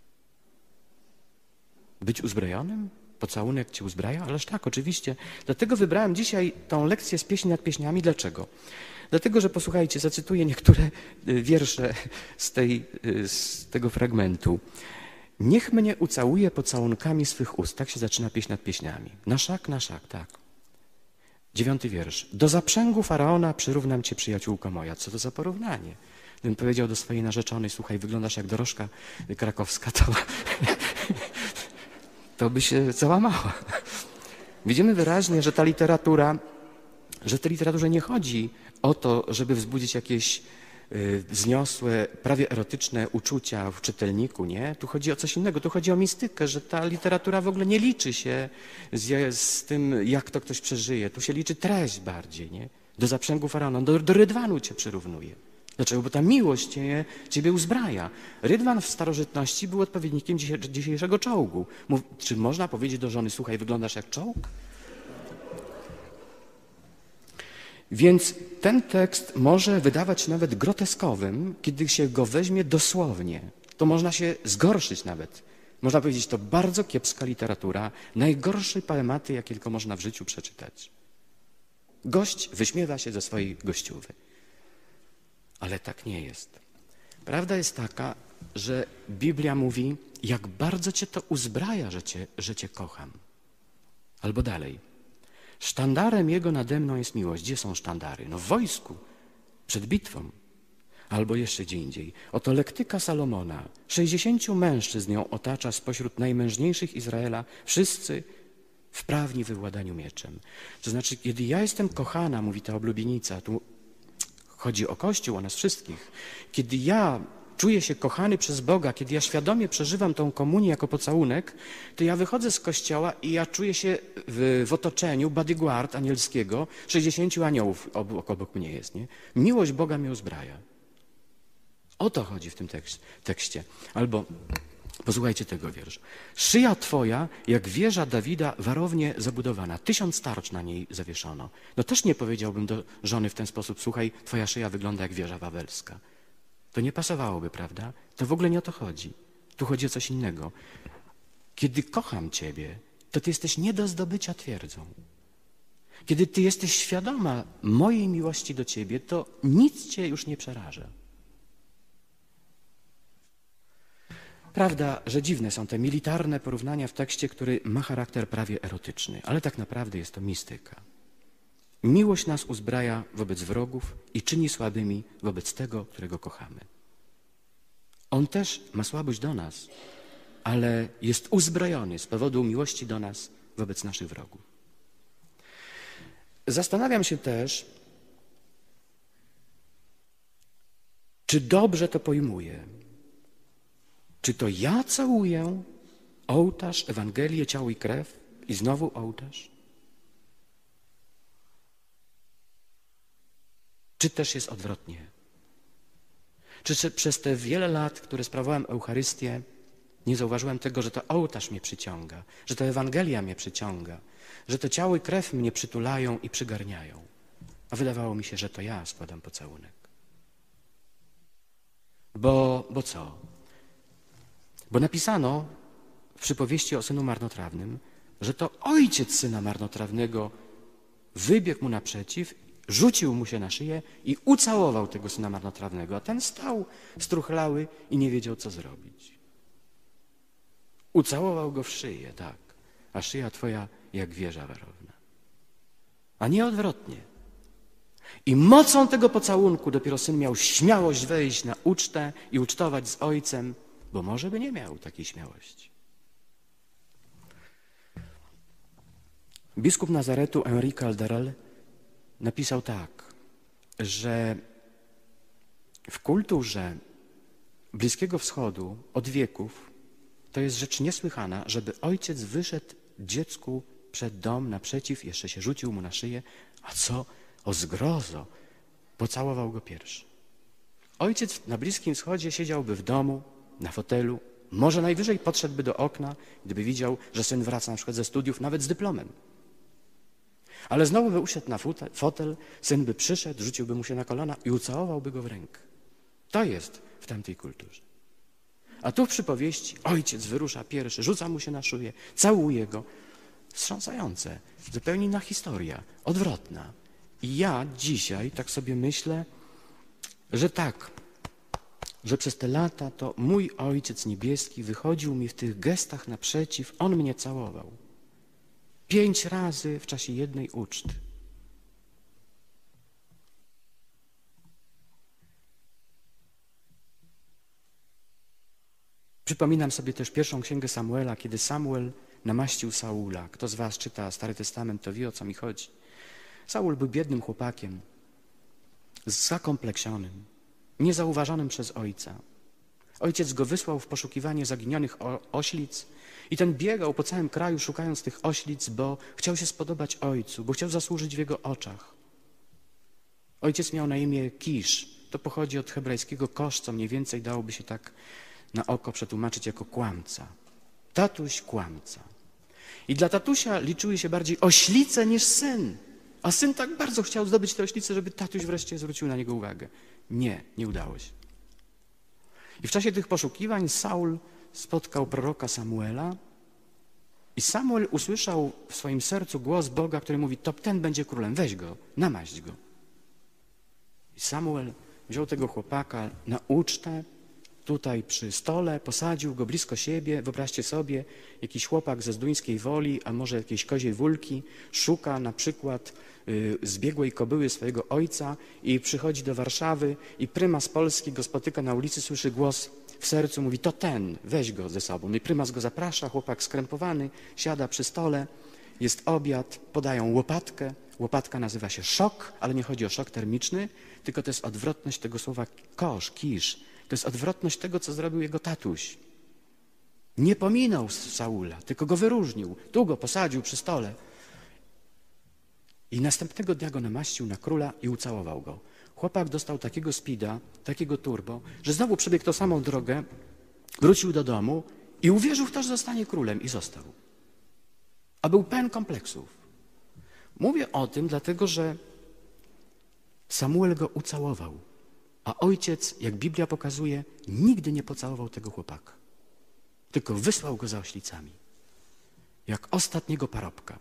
Być uzbrojonym? Pocałunek Cię uzbraja? Ależ tak, oczywiście. Dlatego wybrałem dzisiaj tą lekcję z pieśni nad pieśniami. Dlaczego? Dlatego, że posłuchajcie, zacytuję niektóre wiersze z, tej, z tego fragmentu. Niech mnie ucałuje pocałunkami swych ust. Tak się zaczyna pieśń nad pieśniami. Na szak, na szak, tak. Dziewiąty wiersz. Do zaprzęgu Faraona przyrównam Cię, przyjaciółko moja. Co to za porównanie? Gdybym powiedział do swojej narzeczonej, słuchaj, wyglądasz jak dorożka krakowska, to, to by się załamała. Widzimy wyraźnie, że ta literatura, że w tej literaturze nie chodzi o to, żeby wzbudzić jakieś y, wzniosłe, prawie erotyczne uczucia w czytelniku, nie? Tu chodzi o coś innego, tu chodzi o mistykę, że ta literatura w ogóle nie liczy się z, z tym, jak to ktoś przeżyje. Tu się liczy treść bardziej, nie? Do zaprzęgu Faraona, do, do rydwanu Cię przyrównuje. Dlaczego? Bo ta miłość cię, Ciebie uzbraja. Rydwan w starożytności był odpowiednikiem dzisiejszego czołgu. Mów, czy można powiedzieć do żony, słuchaj, wyglądasz jak czołg? Więc ten tekst może wydawać się nawet groteskowym, kiedy się go weźmie dosłownie. To można się zgorszyć nawet. Można powiedzieć, to bardzo kiepska literatura, najgorsze poematy, jakie tylko można w życiu przeczytać. Gość wyśmiewa się ze swojej gościówy. Ale tak nie jest. Prawda jest taka, że Biblia mówi, jak bardzo Cię to uzbraja, że Cię, że cię kocham. Albo dalej. Sztandarem Jego nade mną jest miłość. Gdzie są sztandary? No w wojsku, przed bitwą. Albo jeszcze gdzie indziej. Oto lektyka Salomona. Sześćdziesięciu mężczyzn ją otacza spośród najmężniejszych Izraela. Wszyscy wprawni we władaniu mieczem. To znaczy, kiedy ja jestem kochana, mówi ta oblubienica, tu chodzi o Kościół, o nas wszystkich. Kiedy ja czuję się kochany przez Boga, kiedy ja świadomie przeżywam tą komunię jako pocałunek, to ja wychodzę z kościoła i ja czuję się w, w otoczeniu bodyguard anielskiego, sześćdziesięciu aniołów obok, obok mnie jest. Nie? Miłość Boga mnie uzbraja. O to chodzi w tym tekście. tekście. Albo posłuchajcie tego wiersza. Szyja Twoja, jak wieża Dawida, warownie zabudowana. Tysiąc tarcz na niej zawieszono. No też nie powiedziałbym do żony w ten sposób, słuchaj, Twoja szyja wygląda jak wieża wawelska. To nie pasowałoby, prawda? To w ogóle nie o to chodzi. Tu chodzi o coś innego. Kiedy kocham Ciebie, to Ty jesteś nie do zdobycia twierdzą. Kiedy Ty jesteś świadoma mojej miłości do Ciebie, to nic Cię już nie przeraża. Prawda, że dziwne są te militarne porównania w tekście, który ma charakter prawie erotyczny, ale tak naprawdę jest to mistyka. Miłość nas uzbraja wobec wrogów i czyni słabymi wobec tego, którego kochamy. On też ma słabość do nas, ale jest uzbrojony z powodu miłości do nas wobec naszych wrogów. Zastanawiam się też, Czy dobrze to pojmuję? Czy to ja całuję ołtarz, Ewangelię, ciało i krew i znowu ołtarz? Czy też jest odwrotnie? Czy przez te wiele lat, które sprawowałem Eucharystię, nie zauważyłem tego, że to ołtarz mnie przyciąga, że to Ewangelia mnie przyciąga, że to ciało i krew mnie przytulają i przygarniają? A wydawało mi się, że to ja składam pocałunek. Bo, bo co? Bo napisano w przypowieści o synu marnotrawnym, że to ojciec syna marnotrawnego wybiegł mu naprzeciw, rzucił mu się na szyję i ucałował tego syna marnotrawnego, a ten stał struchlały i nie wiedział, co zrobić. Ucałował go w szyję, tak, a szyja twoja jak wieża warowna. A nie odwrotnie. I mocą tego pocałunku dopiero syn miał śmiałość wejść na ucztę i ucztować z ojcem, bo może by nie miał takiej śmiałości. Biskup Nazaretu Henri Calderel napisał tak, że w kulturze Bliskiego Wschodu od wieków to jest rzecz niesłychana, żeby ojciec wyszedł dziecku przed dom naprzeciw, jeszcze się rzucił mu na szyję, a co? O zgrozo, pocałował go pierwszy. Ojciec na Bliskim Wschodzie siedziałby w domu, na fotelu, może najwyżej podszedłby do okna, gdyby widział, że syn wraca na przykład ze studiów, nawet z dyplomem. Ale znowu by usiadł na fotel, syn by przyszedł, rzuciłby mu się na kolana i ucałowałby go w rękę. To jest w tamtej kulturze. A tu w przypowieści ojciec wyrusza pierwszy, rzuca mu się na szyję, całuje go. Wstrząsające, zupełnie inna historia, odwrotna. I ja dzisiaj tak sobie myślę, że tak, że przez te lata to mój Ojciec Niebieski wychodził mi w tych gestach naprzeciw, On mnie całował. Pięć razy w czasie jednej uczty. Przypominam sobie też pierwszą księgę Samuela, kiedy Samuel namaścił Saula. Kto z was czyta Stary Testament, to wie, o co mi chodzi. Saul był biednym chłopakiem, zakompleksionym, niezauważonym przez ojca. Ojciec go wysłał w poszukiwanie zaginionych oślic i ten biegał po całym kraju, szukając tych oślic, bo chciał się spodobać ojcu, bo chciał zasłużyć w jego oczach. Ojciec miał na imię Kisz. To pochodzi od hebrajskiego kosz, co mniej więcej dałoby się tak na oko przetłumaczyć jako kłamca. Tatuś kłamca. I dla tatusia liczyły się bardziej oślice niż syn. A syn tak bardzo chciał zdobyć te oślice, żeby tatuś wreszcie zwrócił na niego uwagę. Nie, nie udało się. I w czasie tych poszukiwań Saul spotkał proroka Samuela i Samuel usłyszał w swoim sercu głos Boga, który mówi, to ten będzie królem, weź go, namaść go. I Samuel wziął tego chłopaka na ucztę, tutaj przy stole, posadził go blisko siebie. Wyobraźcie sobie, jakiś chłopak ze Zduńskiej Woli, a może jakiejś koziej wólki, szuka na przykład y, zbiegłej kobyły swojego ojca i przychodzi do Warszawy i prymas Polski go spotyka na ulicy, słyszy głos w sercu, mówi, to ten, weź go ze sobą. No i prymas go zaprasza, chłopak skrępowany, siada przy stole, jest obiad, podają łopatkę. Łopatka nazywa się szok, ale nie chodzi o szok termiczny, tylko to jest odwrotność tego słowa kosz, kisz. To jest odwrotność tego, co zrobił jego tatuś. Nie pominął Saula, tylko go wyróżnił. Tu go posadził przy stole. I następnego dnia go namaścił na króla i ucałował go. Chłopak dostał takiego spida, takiego turbo, że znowu przebiegł tą samą drogę, wrócił do domu i uwierzył w to, że zostanie królem i został. A był pełen kompleksów. Mówię o tym dlatego, że Samuel go ucałował. A ojciec, jak Biblia pokazuje, nigdy nie pocałował tego chłopaka. Tylko wysłał go za oślicami. Jak ostatniego parobka.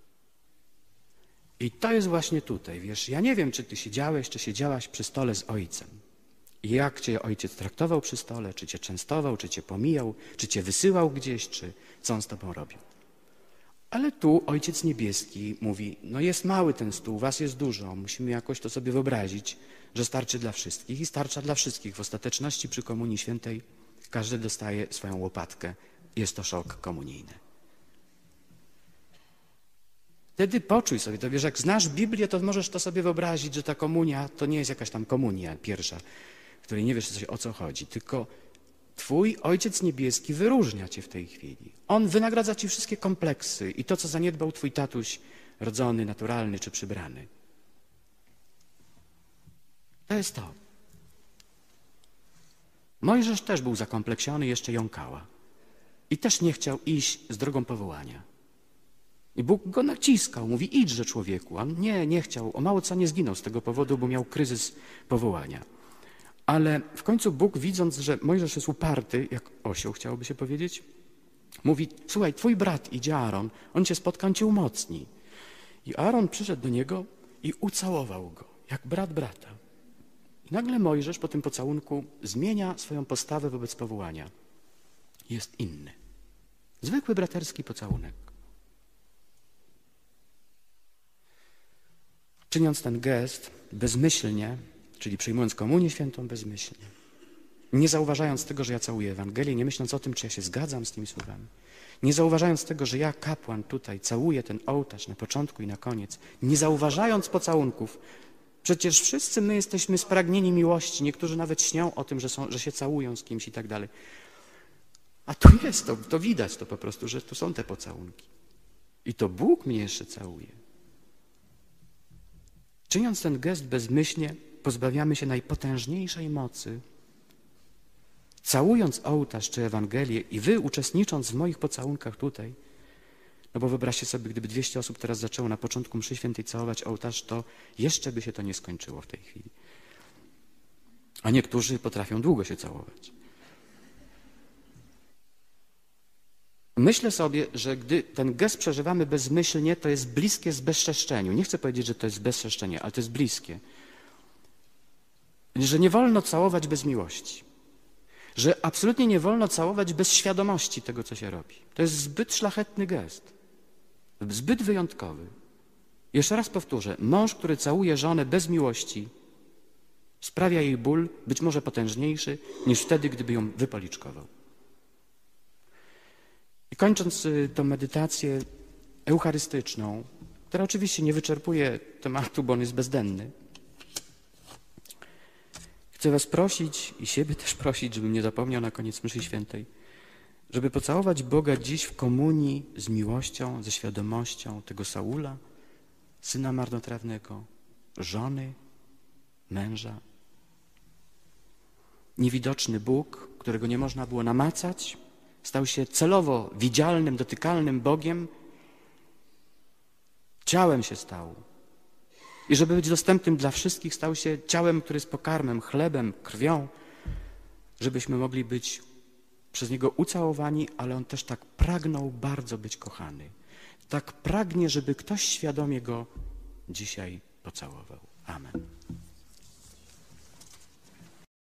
I to jest właśnie tutaj, wiesz, ja nie wiem, czy ty siedziałeś, czy siedziałaś przy stole z ojcem. I jak cię ojciec traktował przy stole, czy cię częstował, czy cię pomijał, czy cię wysyłał gdzieś, czy co on z tobą robił. Ale tu Ojciec Niebieski mówi, no jest mały ten stół, was jest dużo, musimy jakoś to sobie wyobrazić, że starczy dla wszystkich i starcza dla wszystkich. W ostateczności przy Komunii Świętej każdy dostaje swoją łopatkę. Jest to szok komunijny. Wtedy poczuj sobie to, wiesz, jak znasz Biblię, to możesz to sobie wyobrazić, że ta komunia to nie jest jakaś tam komunia pierwsza, której nie wiesz coś, o co chodzi, tylko Twój Ojciec Niebieski wyróżnia Cię w tej chwili. On wynagradza Ci wszystkie kompleksy i to, co zaniedbał Twój tatuś rodzony, naturalny czy przybrany. To jest to. Mojżesz też był zakompleksiony, jeszcze jąkała. I też nie chciał iść z drogą powołania. I Bóg go naciskał, mówi, idźże człowieku. A on nie, nie chciał, o mało co nie zginął z tego powodu, bo miał kryzys powołania. Ale w końcu Bóg, widząc, że Mojżesz jest uparty, jak osioł chciałoby się powiedzieć, mówi, słuchaj, twój brat idzie Aaron, on cię spotka, on cię umocni. I Aaron przyszedł do niego i ucałował go, jak brat brata. I nagle Mojżesz po tym pocałunku zmienia swoją postawę wobec powołania. Jest inny. Zwykły braterski pocałunek. Czyniąc ten gest bezmyślnie, czyli przyjmując komunię świętą bezmyślnie, nie zauważając tego, że ja całuję Ewangelię, nie myśląc o tym, czy ja się zgadzam z tymi słowami, nie zauważając tego, że ja, kapłan, tutaj całuję ten ołtarz na początku i na koniec, nie zauważając pocałunków, przecież wszyscy my jesteśmy spragnieni miłości, niektórzy nawet śnią o tym, że, są, że się całują z kimś i tak dalej. A tu jest to, to widać to po prostu, że tu są te pocałunki. I to Bóg mnie jeszcze całuje. Czyniąc ten gest bezmyślnie, pozbawiamy się najpotężniejszej mocy. Całując ołtarz czy Ewangelię i wy uczestnicząc w moich pocałunkach tutaj, no bo wyobraźcie sobie, gdyby dwieście osób teraz zaczęło na początku mszy świętej całować ołtarz, to jeszcze by się to nie skończyło w tej chwili. A niektórzy potrafią długo się całować. Myślę sobie, że gdy ten gest przeżywamy bezmyślnie, to jest bliskie zbezczeszczeniu. Nie chcę powiedzieć, że to jest bezczeszczenie, ale to jest bliskie. Że nie wolno całować bez miłości. Że absolutnie nie wolno całować bez świadomości tego, co się robi. To jest zbyt szlachetny gest. Zbyt wyjątkowy. Jeszcze raz powtórzę. Mąż, który całuje żonę bez miłości, sprawia jej ból, być może potężniejszy, niż wtedy, gdyby ją wypoliczkował. I kończąc tę medytację eucharystyczną, która oczywiście nie wyczerpuje tematu, bo on jest bezdenny, chcę was prosić i siebie też prosić, żebym nie zapomniał na koniec mszy świętej, żeby pocałować Boga dziś w komunii z miłością, ze świadomością tego Saula, syna marnotrawnego, żony, męża. Niewidoczny Bóg, którego nie można było namacać, stał się celowo widzialnym, dotykalnym Bogiem. Ciałem się stał. I żeby być dostępnym dla wszystkich, stał się ciałem, które jest pokarmem, chlebem, krwią, żebyśmy mogli być przez Niego ucałowani, ale On też tak pragnął bardzo być kochany. Tak pragnie, żeby ktoś świadomie Go dzisiaj pocałował. Amen.